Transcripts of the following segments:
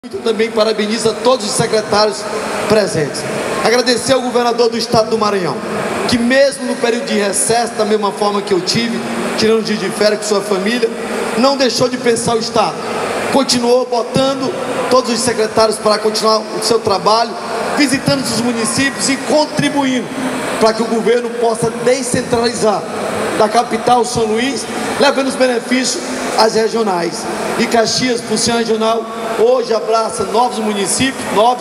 Também parabenizo a todos os secretários presentes. Agradecer ao governador do estado do Maranhão, que mesmo no período de recesso, da mesma forma que eu tive, tirando um dia de férias com sua família, não deixou de pensar o estado. Continuou botando todos os secretários para continuar o seu trabalho, visitando os municípios e contribuindo para que o governo possa descentralizar da capital São Luís, levando os benefícios às regionais. E Caxias, por ser regional, hoje abraça novos municípios,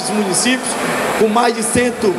com mais de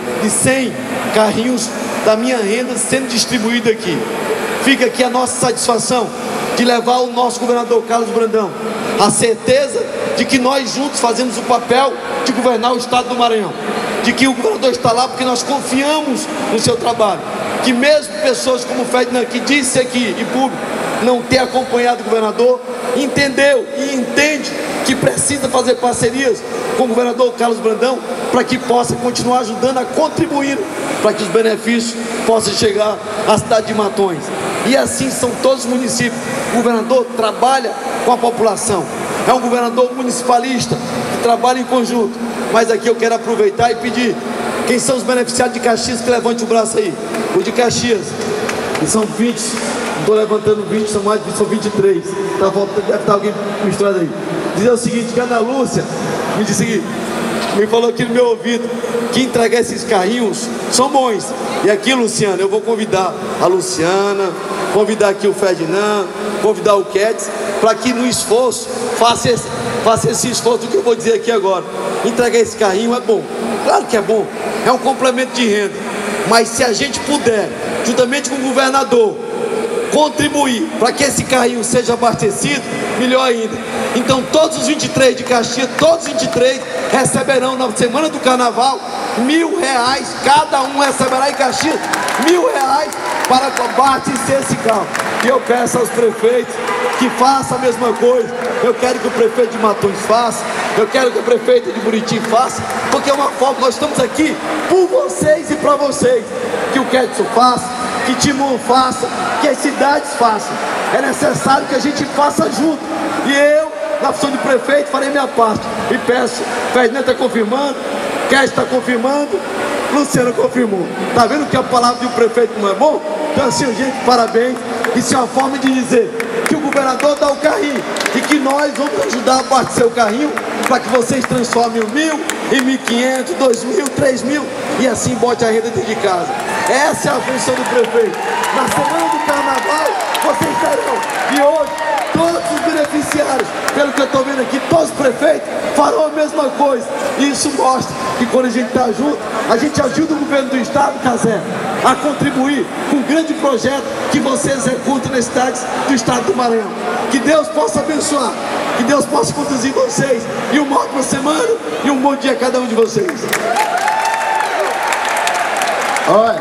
100 carrinhos da minha renda sendo distribuído aqui. Fica aqui a nossa satisfação de levar o nosso governador Carlos Brandão, a certeza de que nós juntos fazemos o papel de governar o estado do Maranhão, de que o governador está lá porque nós confiamos no seu trabalho, que mesmo pessoas como o Ferdinand, que disse aqui em público não ter acompanhado o governador, entendeu e entende que precisa fazer parcerias com o governador Carlos Brandão para que possa continuar ajudando a contribuir para que os benefícios possam chegar à cidade de Matões. E assim são todos os municípios. O governador trabalha com a população, é um governador municipalista que trabalha em conjunto. Mas aqui eu quero aproveitar e pedir: quem são os beneficiários de Caxias, que levante o braço aí. O de Caxias, que são 20, não estou levantando 20, são mais de 20, são 23. Deve estar alguém misturado aí. Dizer o seguinte, que a Ana Lúcia me disse aqui, me falou aqui no meu ouvido, que entregar esses carrinhos são bons. E aqui, Luciana, eu vou convidar a Luciana, convidar aqui o Ferdinand, convidar o Ketz, para que no esforço, faça esse esforço do que eu vou dizer aqui agora. Entregar esse carrinho é bom, claro que é bom, é um complemento de renda. Mas se a gente puder, juntamente com o governador, contribuir para que esse carrinho seja abastecido, melhor ainda. Então todos os 23 de Caxias, todos os 23 receberão na semana do carnaval R$1.000, cada um receberá em Caxias R$1.000 para abastecer esse carro. E eu peço aos prefeitos que façam a mesma coisa. Eu quero que o prefeito de Matões faça, eu quero que o prefeito de Buriti faça, porque é uma forma, nós estamos aqui por vocês e para vocês. Que o Ketson faça, que Timon faça, que as cidades façam. É necessário que a gente faça junto. E eu, na função de prefeito, farei minha parte. E peço, Ferdinand está confirmando, Ketson está confirmando, Luciano confirmou. Está vendo que a palavra de um prefeito não é bom? Então assim, gente, parabéns. Isso é uma forma de dizer que o governador dá o carrinho e que nós vamos ajudar a abastecer o carrinho para que vocês transformem o 1.000 em 1.500, 2.000, 3.000 e assim bote a renda dentro de casa. Essa é a função do prefeito. Na semana do carnaval, vocês terão. E hoje, todos os beneficiários, pelo que eu estou vendo aqui, todos os prefeitos farão a mesma coisa. E isso mostra que quando a gente está junto, a gente ajuda o governo do estado, Casé, a contribuir com um grande projeto que você executa nas cidades do estado do Maranhão. Que Deus possa abençoar, que Deus possa conduzir vocês. E uma ótima semana e um bom dia a cada um de vocês. Olha,